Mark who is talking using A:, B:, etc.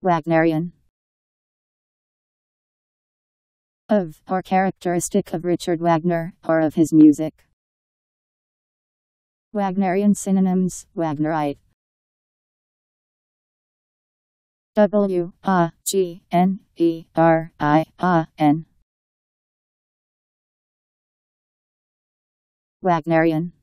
A: Wagnerian. Of, or characteristic of Richard Wagner, or of his music. Wagnerian synonyms: Wagnerite. Wagnerian.